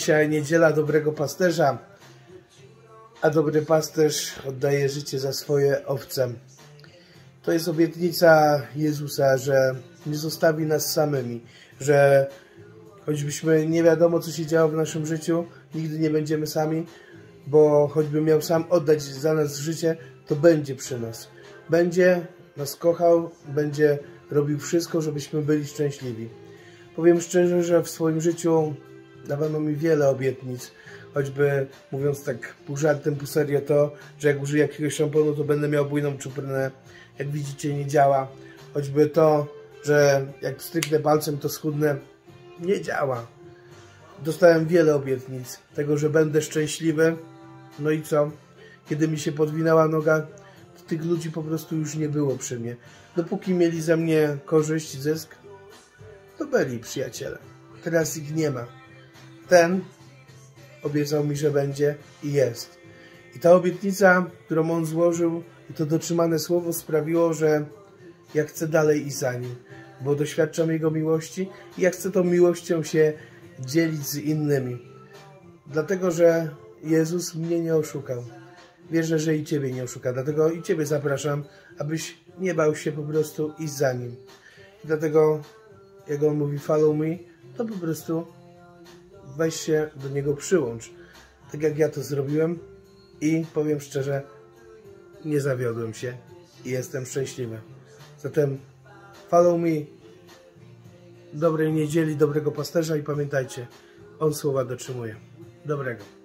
Dzisiaj niedziela dobrego pasterza, a dobry pasterz oddaje życie za swoje owce. To jest obietnica Jezusa, że nie zostawi nas samymi, że choćbyśmy nie wiadomo, co się działo w naszym życiu, nigdy nie będziemy sami, bo choćby miał sam oddać za nas życie, to będzie przy nas. Będzie nas kochał, będzie robił wszystko, żebyśmy byli szczęśliwi. Powiem szczerze, że w swoim życiu dawano mi wiele obietnic, choćby mówiąc tak pół żartem, pół serio to, że jak użyję jakiegoś szamponu, to będę miał bujną czuprynę. Jak widzicie, nie działa. Choćby to, że jak stryknę palcem, to schudnę. Nie działa. Dostałem wiele obietnic tego, że będę szczęśliwy. No i co? Kiedy mi się podwinęła noga, to tych ludzi po prostu już nie było przy mnie. Dopóki mieli ze mnie korzyść, zysk, to byli przyjaciele. Teraz ich nie ma. Ten obiecał mi, że będzie i jest. I ta obietnica, którą on złożył, i to dotrzymane słowo sprawiło, że ja chcę dalej iść za nim, bo doświadczam Jego miłości i ja chcę tą miłością się dzielić z innymi. Dlatego, że Jezus mnie nie oszukał. Wierzę, że i Ciebie nie oszuka. Dlatego i Ciebie zapraszam, abyś nie bał się po prostu iść za Nim. I dlatego, jak On mówi follow me, to po prostu weź się do Niego przyłącz. Tak jak ja to zrobiłem i powiem szczerze, nie zawiodłem się i jestem szczęśliwy. Zatem follow me. Dobrej niedzieli, dobrego pasterza i pamiętajcie, On słowa dotrzymuje. Dobrego.